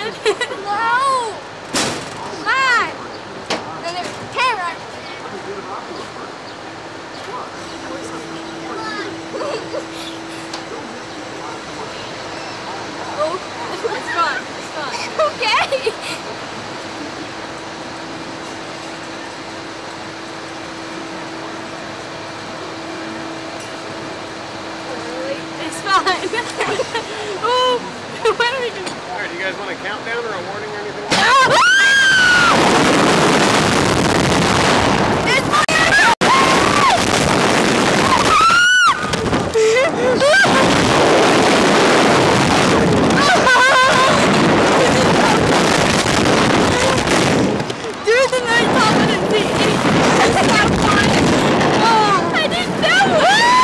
good? No! Come on! Then there's the camera. Oh, it's fun. It's fun. Okay! It's fine. Oh, what are we doing? Alright, do you guys want a countdown or a warning or anything? Dude, the night competency. It's so fun. Oh, I didn't know.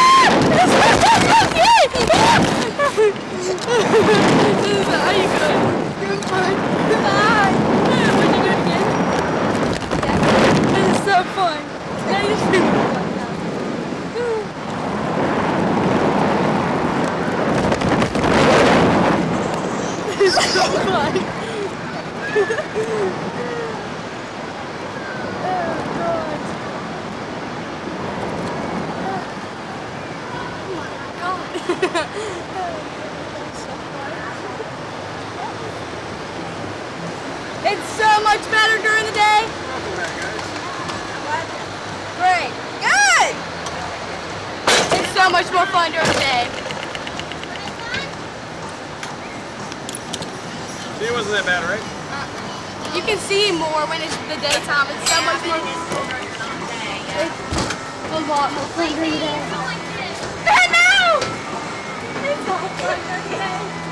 Are you good? You're fine. Bye. When you do it again? Yeah. This is so fun. Now you're super fun now. This is so fun. It's so much better during the day. Great. Good. It's so much more fun during the day. It wasn't that bad, right? You can see more when it's the daytime. It's so much more. It's a lot more fun during the day. I know. It's so fun during the day.